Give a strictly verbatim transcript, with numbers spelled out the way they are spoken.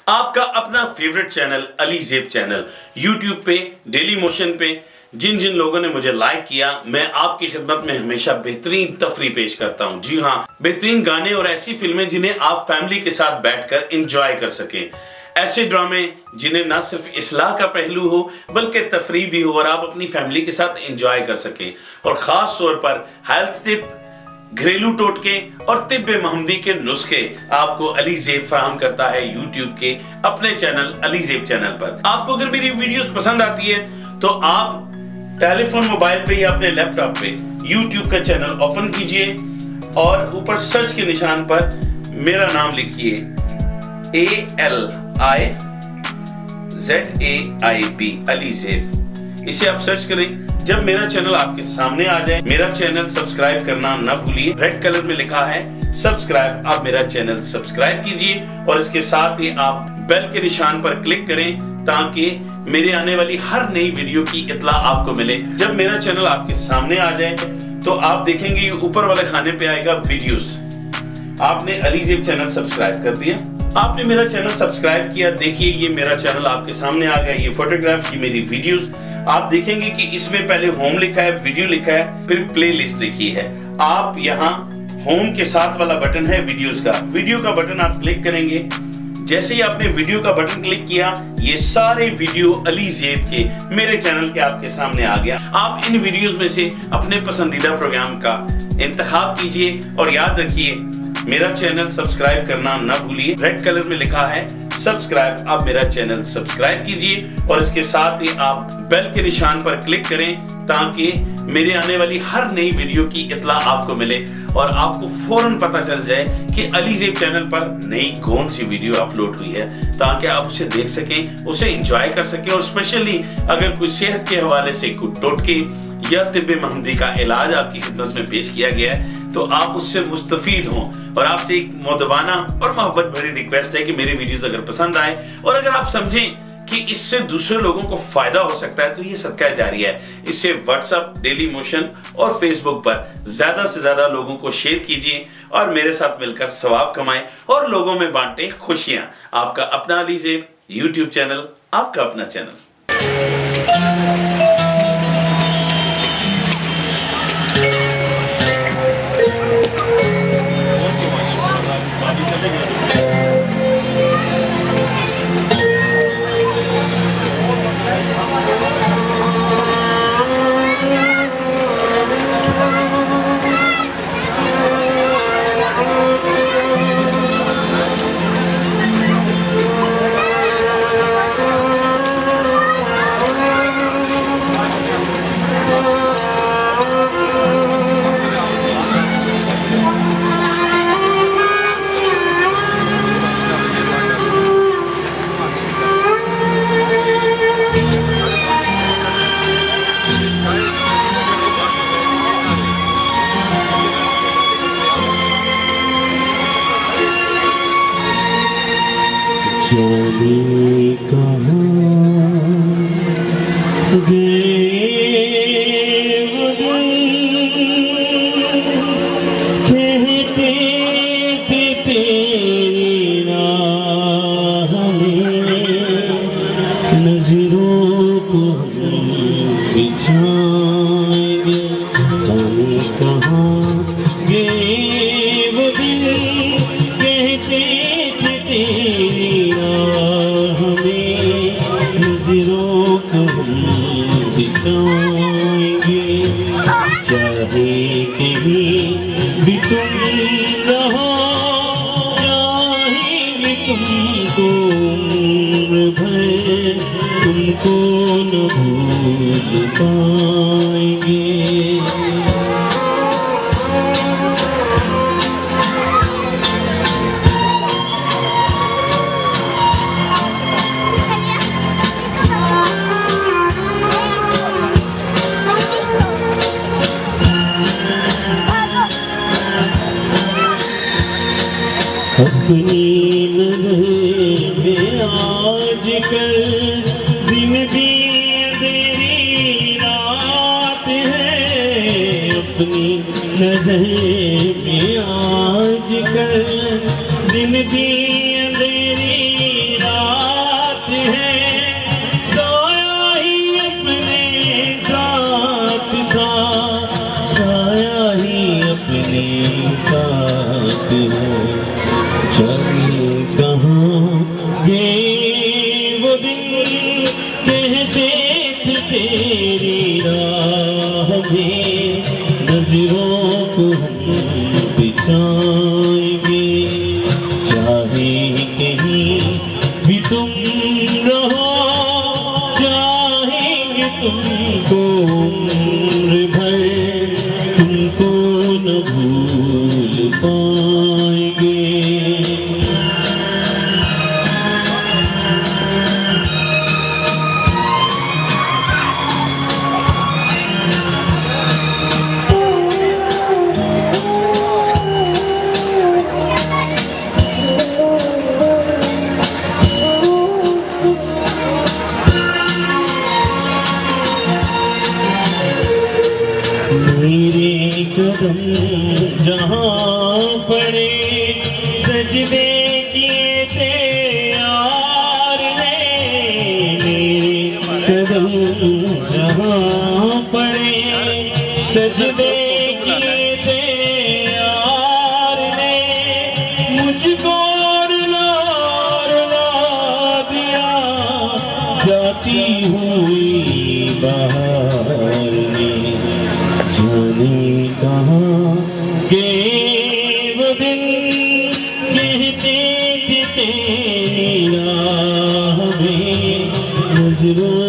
आपका अपना favourite channel AliZaib channel YouTube पे डेली मोशन पे जिन जिन लोगों ने मुझे लाइक किया, मैं आपकी खिदमत में हमेशा बेहतरीन तफरी पेश करता हूं। जी हां, बेहतरीन गाने और ऐसी फिल्में जिन्हें आप फैमिली के साथ बैठकर एंजॉय कर सकें। ऐसे ड्रामे जिन्हें ना सिर्फ इस्लाह का पहलू हो बल्कि तफरी भी हो और आप अपनी फैमिली के साथ एंजॉय कर सकें। और खास तौर पर हेल्थ टिप, घरेलू टोटके और तिब्बे महमदी के नुस्खे आपको AliZaib फराहम करता है यूट्यूब के अपने चैनल AliZaib चैनल पर। आपको अगर मेरी वीडियोस पसंद आती है तो आप टेलीफोन मोबाइल पे या अपने लैपटॉप पे यूट्यूब का चैनल ओपन कीजिए और ऊपर सर्च के निशान पर मेरा नाम लिखिए A L I Z A I B AliZaib। इसे आप सर्च करें। जब मेरा चैनल आपके सामने आ जाए, मेरा चैनल सब्सक्राइब करना ना भूलिए। रेड कलर में लिखा है सब्सक्राइब, आप मेरा चैनल सब्सक्राइब कीजिए और इसके साथ ही आप बेल के निशान पर क्लिक करें ताकि मेरे आने वाली हर नई वीडियो की इत्तला आपको मिले। जब मेरा चैनल आपके सामने आ जाए तो आप देखेंगे ये ऊपर वाले खाने पे आएगा वीडियोस। आपने AliZaib चैनल सब्सक्राइब कर दिया, आपने मेरा चैनल सब्सक्राइब किया। देखिए ये मेरा चैनल आपके सामने आ गया। ये फोटोग्राफ की मेरी वीडियोस आप देखेंगे कि इसमें पहले होम लिखा है, वीडियो लिखा है, फिर प्ले लिस्ट लिखी है। आप यहाँ होम के साथ वाला बटन है वीडियोस का, वीडियो का बटन आप क्लिक करेंगे। जैसे ही आपने वीडियो का बटन क्लिक किया, ये सारे वीडियो AliZaib के मेरे चैनल के आपके सामने आ गया। आप इन वीडियोस में से अपने पसंदीदा प्रोग्राम का इंतखाब कीजिए और याद रखिए मेरा चैनल सब्सक्राइब करना ना भूलिए। रेड कलर में लिखा है सब्सक्राइब, आप मेरा चैनल सब्सक्राइब कीजिए और इसके साथ ही आप बेल के निशान पर क्लिक करें ताकि मेरे आने वाली हर नई वीडियो की इत्तला आपको मिले और आपको फौरन पता चल जाए कि AliZaib चैनल पर नई कौन सी वीडियो अपलोड हुई है, ताकि आप उसे देख सकें, उसे एंजॉय कर सकें। और स्पेशली अगर कोई सेहत के हवाले से कुछ टोटके या तिब्बे महमदी का इलाज आपकी खिदमत में पेश किया गया है तो आप उससे मुस्तफीद हों। और आपसे एक मोहब्बाना और मोहब्बत भरी रिक्वेस्ट है कि मेरे वीडियोस अगर पसंद आए और अगर आप समझें कि इससे दूसरे लोगों को फायदा हो सकता है तो ये सदका जारिया है। इससे व्हाट्सएप, डेली मोशन और फेसबुक पर ज्यादा से ज्यादा लोगों को शेयर कीजिए और मेरे साथ मिलकर सवाब कमाएं और लोगों में बांटे खुशियां। आपका अपना AliZaib यूट्यूब चैनल, आपका अपना चैनल। जानी कहाँ गए कहते थे तेरी राह में नजरों को बिछाएंगे। जानी कहाँ गए वो दिन कहते थे तेरी नजरों को दिखाएंगे। चाहे कहीं भी तुम रहो, चाहेंगे तुमको उम्र भर, तुमको न भूल पाएंगे। अपनी नजर में आज कल दिन भी अंधेरी रात है। अपनी नजर में आज कल दिन भी अंधेरी रात कहाँ गए वो दिन कहते थे तेरी राह में नजरों को बिछाएंगे, चाहे कहीं भी तुम रहो चाहेंगे तुमको उम्र भर, तुमको न भूल पाएंगे। मेरे कदम जहाँ पड़े सजदे किए थे यार ने, मेरे कदम जहाँ पड़े सजदे किए थे यार ने, मुझको रुला रुला दिया जाती हुई बहार में। जाने कहाँ गए वो दिन कहते थे तेरी राह में नजरों